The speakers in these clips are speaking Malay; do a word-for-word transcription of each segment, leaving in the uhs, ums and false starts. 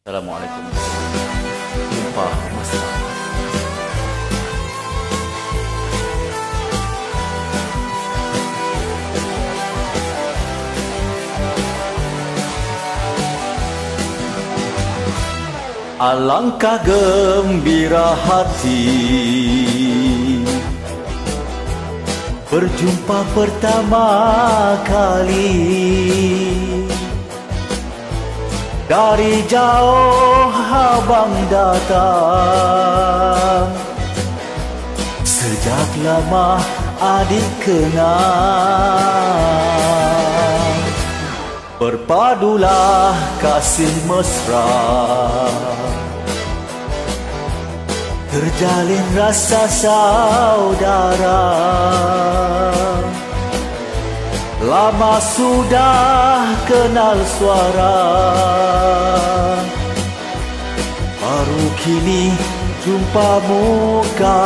Assalamualaikum. Jumpa mesra. Alangkah gembira hati berjumpa pertama kali. Dari jauh abang datang, sejak lama adik kenal. Berpadulah kasih mesra, terjalin rasa saudara. Lama sudah kenal suara, baru kini jumpa muka.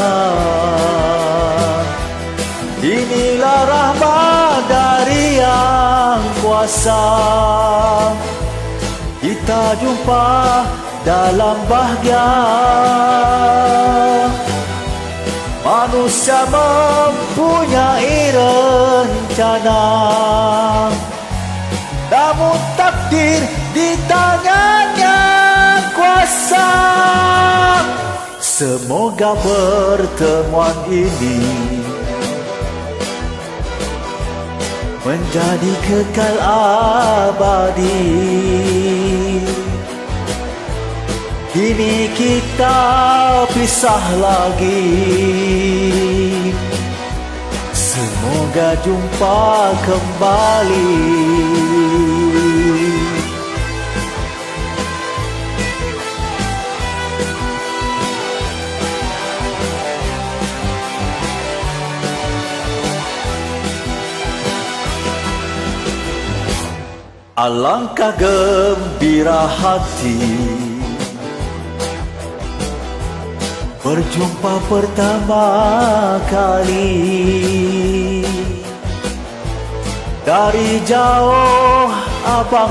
Inilah rahmat dari Yang Kuasa, kita jumpa dalam bahagia. Manusia mempunyai rencana, namun takdir di tangannya kuasa. Semoga pertemuan ini menjadi kekal abadi. Kini kita pisah lagi, semoga jumpa kembali. Alangkah gembira hati berjumpa pertama kali. Dari jauh abang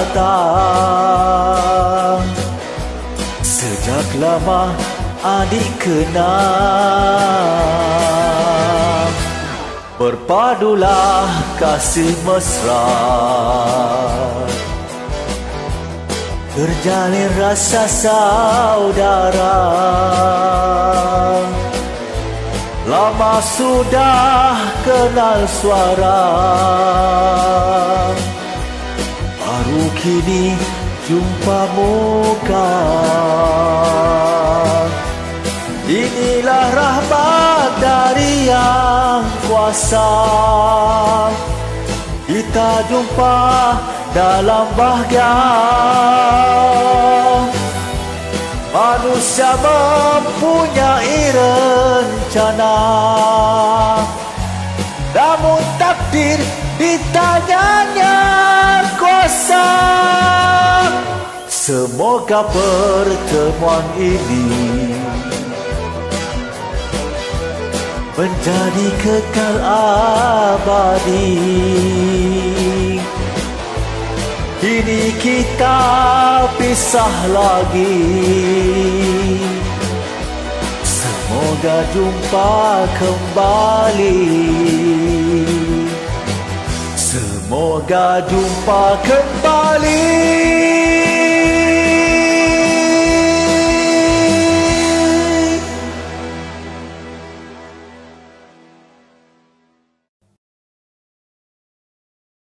datang, sejak lama adik kenal. Berpadulah kasih mesra, terjalin rasa saudara. Lama sudah kenal suara, baru kini jumpa muka. Inilah rahmat dari Yang Kuasa, kita jumpa dalam bahagia. Manusia mempunyai rencana, namun takdir di tangannya kuasa. Semoga pertemuan ini menjadi kekal abadi. Kini kita pisah lagi, semoga jumpa kembali. Semoga jumpa kembali.